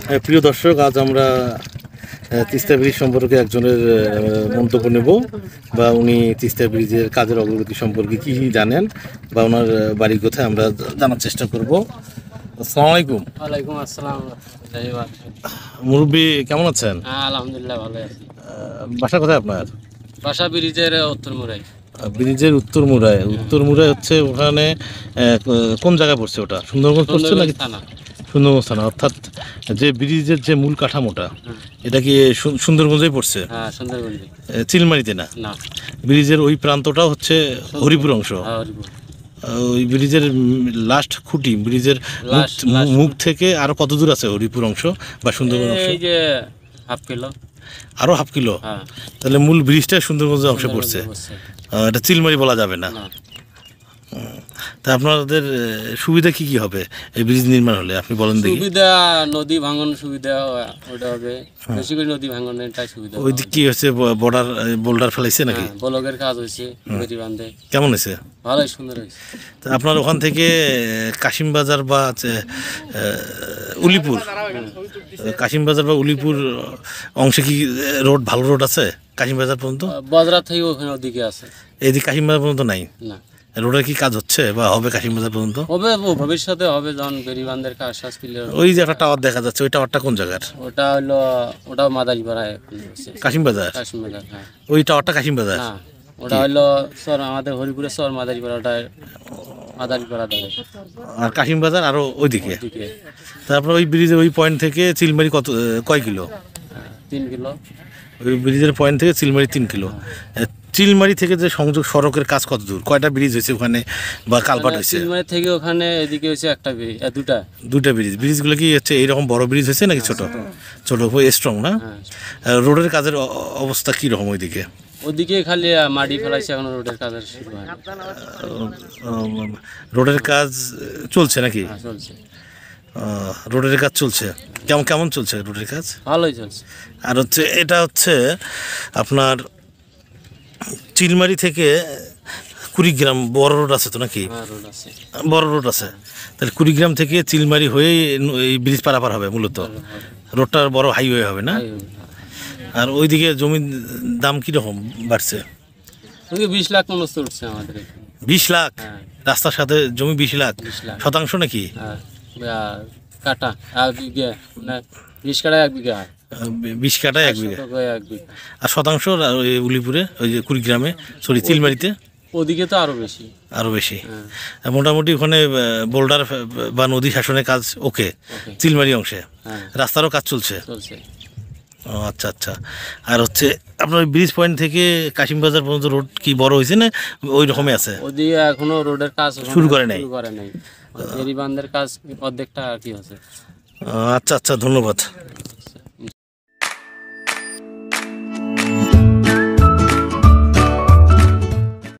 প্রিয় দর্শক, আজ আমরা তিস্তা ব্রিজ সম্পর্কে একজনের মন্তব্য নেব, বা উনি তিস্তা ব্রিজের কাজের অগ্রগতি সম্পর্কে কী জানেন বা ওনার বাড়ি কোথায় আমরা জানার চেষ্টা করব। আসসালামু আলাইকুম। ওয়ালাইকুম আসসালাম। মুরব্বী কেমন আছেন? আলহামদুলিল্লাহ ভালো আছি। বাসা কোথায় আপনার? বাসা ব্রিজের উত্তর মুরাই। ব্রিজের উত্তর মুরাই। উত্তর মুরাই হচ্ছে ওখানে কোন জায়গায় পড়ছে ওটা? সুন্দরগঞ্জ পড়ছে নাকি? সুন্দরগঞ্জ থানা। অর্থাৎ যে ব্রিজের যে মূল কাঠামোটা এটা কি সুন্দরগঞ্জেই পড়ছে? হ্যাঁ, সুন্দরগঞ্জে। চিলমারিতে না? না, ব্রিজের ওই প্রান্তটাও হচ্ছে হরিপুর অংশ। ওই ব্রিজের লাস্ট খুঁটি, ব্রিজের মুখ থেকে আরো কত দূর আছে হরিপুর অংশ বা সুন্দরগঞ্জ অংশ? এই যে হাফ কিলো। আরো হাফ কিলো? তাহলে মূল ব্রিজটা সুন্দরগঞ্জের অংশে পড়ছে। এটা চিলমারি বলা যাবে না। তা আপনাদের সুবিধা কি কি হবে এই ব্রিজ নির্মাণ হলে আপনি বলেন দেখি। সুবিধা নদী ভাঙন সুবিধা ওটা হবে, বেশি করে নদী ভাঙনটাই সুবিধা। ওই দিক কি হচ্ছে, বোল্ডার ফেলাইছে নাকি? ব্লকের কাজ হয়েছে বেরি বাঁধে। কেমন হয়েছে? ভালোই, সুন্দর হয়েছে। তা আপনার ওখান থেকে কাশিমবাজার বা উলিপুর, কাশিমবাজার বা উলিপুর অংশে কি রোড, ভালো রোড আছে? কাশিমবাজার পর্যন্ত বজরা থেকে ওখানে ওদিকে আছে, এইদিকে কাশিমবাজার পর্যন্ত নাই। না, রোডের কি কাজ হচ্ছে বা হবে কাশিমবাজার পর্যন্ত? হবে, ভবিষ্যতে হবে যখন বেরি বাঁধের কাজ শেষ ক্লিয়ার। ওই যে একটা টাওয়ার দেখা যাচ্ছে, ওই টাওয়ারটা কোন জায়গার? ওটা হলো, ওটাও মাদারীপাড়ায়। কাশিমবাজার? কাশিমবাজার, হ্যাঁ। ওই টাওয়ারটা কাশিমবাজার না, ওটা হলো সর, আমাদের হরিপুরের সর মাদারীপাড়া, ওটা মাদারীপাড়া ধরে। আর কাশিমবাজার আরো ওইদিকে। তারপর ওই ব্রিজের ওই পয়েন্ট থেকে চিলমারি কয় কিলো? 3 কিলো। ওই ব্রিজের পয়েন্ট থেকে চিলমারি 3 কিলো। চিলমারি থেকে যে সংযোগ সড়কের কাজ কত দূর? কয়টা ব্রিজ হয়েছে ওখানে বা কালপাট হয়েছে? চিলমারি থেকে ওখানে এদিকে হয়েছে একটা ব্রিজ, দুটা ব্রিজ। ব্রিজগুলো কি হচ্ছে এইরকম বড় ব্রিজ হয়েছে নাকি ছোট? ছোট, স্ট্রং না? রোডের কাজের অবস্থা কি রকম ওইদিকে? ওদিকে খালি মাটি ফেলাইছে, এখন রোডের কাজ শুরু হয়। রোডের কাজ চলছে নাকি? চলছে, রোডের কাজ চলছে। কেমন চলছে রোডের কাজ? ভালোই চলছে। আর হচ্ছে এটা হচ্ছে আপনার চিলমারি থেকে কুড়িগ্রাম বড় রোড আছে তো নাকি? বড় রোড আছে। তাহলে কুড়িগ্রাম থেকে চিলমারি হয়ে এই ব্রিজ পারাপার হবে মূলত। রোডটা বড় হাইওয়ে হবে না? আর ওইদিকে জমির দাম কীরকম বাড়ছে? 20 লাখ মানুষ উঠছে আমাদের। 20 লাখ? রাস্তার সাথে জমি 20 লাখ? শতাংশ নাকি? কাটা 1 বিঘা, মানে 20 কাটা 1 বিঘা। 20 কাটা 1 বিঘা। আর শতাংশ উলিপুরে, ওই যে কুড়িগ্রামে, সরি চিলমারিতে? ওদিকে তো আরো বেশি। মোটামুটি ওখানে বোল্ডার বা নদী শাসনের কাজ ওকে চিলমারি অংশে। রাস্তারও কাজ চলছে? ও আচ্ছা আচ্ছা। আর হচ্ছে আপনার ব্রিজ পয়েন্ট থেকে কাশিমবাজার পর্যন্ত রোড কি বড় হয়েছে না ওই রকমই আছে? ওদিকে এখনো রোডের কাজ শুরু করে নাই। বেরি বাঁধের কাজ অর্ধেকটা কি আছে। আচ্ছা আচ্ছা, ধন্যবাদ।